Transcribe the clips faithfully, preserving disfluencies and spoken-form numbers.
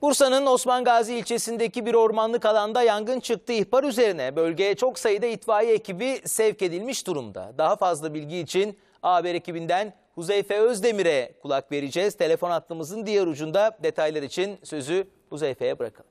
Bursa'nın Osman Gazi ilçesindeki bir ormanlık alanda yangın çıktı. İhbar üzerine bölgeye çok sayıda itfaiye ekibi sevk edilmiş durumda. Daha fazla bilgi için A Haber ekibinden Huzeyfe Özdemir'e kulak vereceğiz. Telefon hattımızın diğer ucunda detaylar için sözü Huzeyfe'ye bırakalım.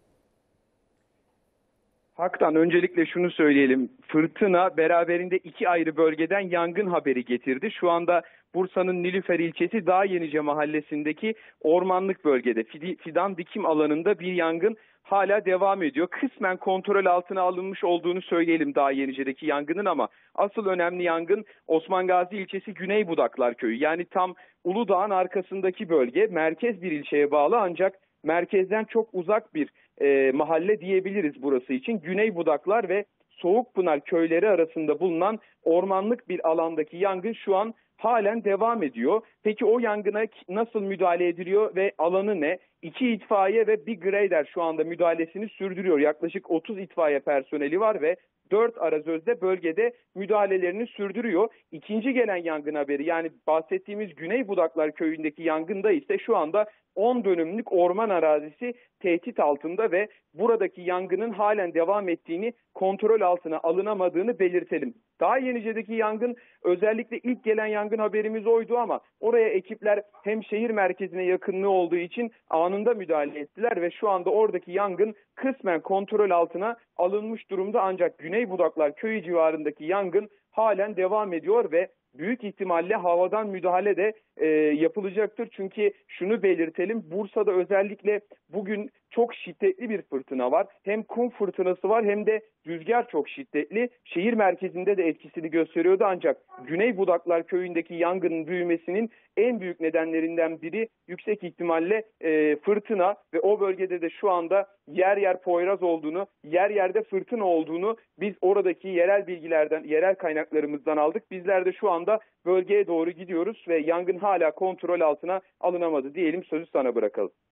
Hak'tan öncelikle şunu söyleyelim. Fırtına beraberinde iki ayrı bölgeden yangın haberi getirdi. Şu anda Bursa'nın Nilüfer ilçesi Dağyenice mahallesindeki ormanlık bölgede fidan dikim alanında bir yangın hala devam ediyor. Kısmen kontrol altına alınmış olduğunu söyleyelim Dağyenice'deki yangının, ama asıl önemli yangın Osman Gazi ilçesi Güney Budaklar köyü. Yani tam Uludağ'ın arkasındaki bölge, merkez bir ilçeye bağlı ancak merkezden çok uzak bir e, mahalle diyebiliriz burası için. Güney Budaklar ve Soğukpınar köyleri arasında bulunan ormanlık bir alandaki yangın şu an halen devam ediyor. Peki o yangına nasıl müdahale ediliyor ve alanı ne? İki itfaiye ve bir grader şu anda müdahalesini sürdürüyor. Yaklaşık otuz itfaiye personeli var ve dört arazözde bölgede müdahalelerini sürdürüyor. İkinci gelen yangın haberi, yani bahsettiğimiz Güney Budaklar köyündeki yangında ise şu anda on dönümlük orman arazisi tehdit altında ve buradaki yangının halen devam ettiğini, kontrol altına alınamadığını belirtelim. Dağyenice'deki yangın özellikle ilk gelen yangın haberimiz oydu, ama oraya ekipler hem şehir merkezine yakınlığı olduğu için anında müdahale ettiler ve şu anda oradaki yangın kısmen kontrol altına alınmış durumda, ancak Güney Budaklar köyü civarındaki yangın halen devam ediyor ve büyük ihtimalle havadan müdahale de e, yapılacaktır. Çünkü şunu belirtelim, Bursa'da özellikle bugün çok şiddetli bir fırtına var. Hem kum fırtınası var hem de rüzgar çok şiddetli. Şehir merkezinde de etkisini gösteriyordu, ancak Güney Budaklar köyündeki yangının büyümesinin en büyük nedenlerinden biri yüksek ihtimalle e, fırtına ve o bölgede de şu anda yer yer Poyraz olduğunu, yer yerde fırtına olduğunu biz oradaki yerel bilgilerden, yerel kaynaklarımızdan aldık. Bizler de şu anda bölgeye doğru gidiyoruz ve yangın hala kontrol altına alınamadı diyelim, sözü sana bırakalım.